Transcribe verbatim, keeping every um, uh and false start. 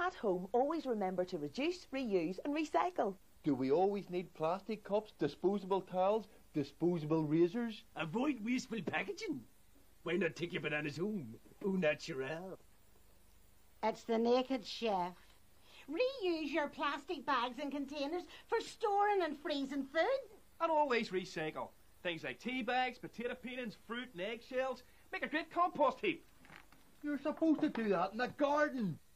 At home, always remember to reduce, reuse and recycle. Do we always need plastic cups, disposable towels, disposable razors? Avoid wasteful packaging. Why not take your bananas home? Au naturel. It's the naked chef. Reuse your plastic bags and containers for storing and freezing food. And always recycle. Things like tea bags, potato peelings, fruit and eggshells. Make a great compost heap. You're supposed to do that in the garden.